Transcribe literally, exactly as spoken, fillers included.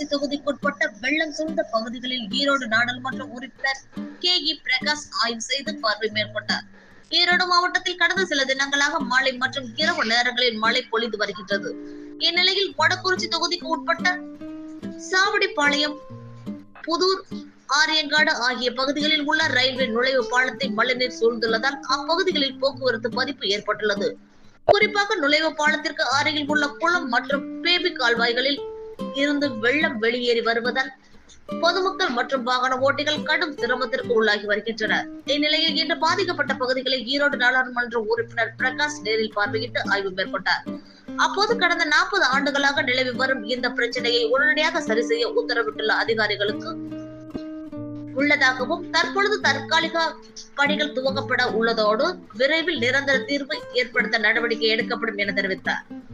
தொகுதிக்குட்பட்ட வெள்ளம் சூழ்ந்த பகுதிகளில் ஈரோடு நாடாளுமன்ற உறுப்பினர் கே இ பிரகாஷ் ஆய்வு செய்து பார்வை மேற்கொண்டார். ஈரோடு மாவட்டத்தில் கடந்த சில தினங்களாக மாலை மற்றும் இரவு நேரங்களில் மழை பொழிந்து வருகின்றது. இந்நிலையில் மொடக்குறிச்சி தொகுதிக்கு உட்பட்ட சாவடிப்பாளையம், புதூர், ஆரியங்காடு ஆகிய பகுதிகளில் உள்ள ரயில்வே நுழைவு பாலத்தை மழைநீர் சூழ்ந்துள்ளதால் அப்பகுதிகளில் போக்குவரத்து பாதிப்பு ஏற்பட்டுள்ளது. குறிப்பாக நுழைவு பாலத்திற்கு அருகில் உள்ள குளம் மற்றும் பேபி கால்வாய்களில் இருந்து வெள்ளம் வெளியேறி வருவதால் பொதுமக்கள் மற்றும் வாகன ஓட்டிகள் கடும் சிரமத்திற்கு உள்ளாகி வருகின்றனர். இந்நிலையில் இன்று பாதிக்கப்பட்ட பகுதிகளை ஈரோடு நாடாளுமன்ற உறுப்பினர் பிரகாஷ் நேரில் பார்வையிட்டு ஆய்வு மேற்கொண்டார். அப்போது கடந்த நாற்பது ஆண்டுகளாக நிலவி வரும் இந்த பிரச்சனையை உடனடியாக சரி செய்ய உத்தரவிட்டுள்ள அதிகாரிகளுக்கு உள்ளதாகவும் தற்பொழுது தற்காலிக பணிகள் துவக்கப்பட உள்ளதோடு விரைவில் நிரந்தர தீர்வு ஏற்படுத்த நடவடிக்கை எடுக்கப்படும் என தெரிவித்தார்.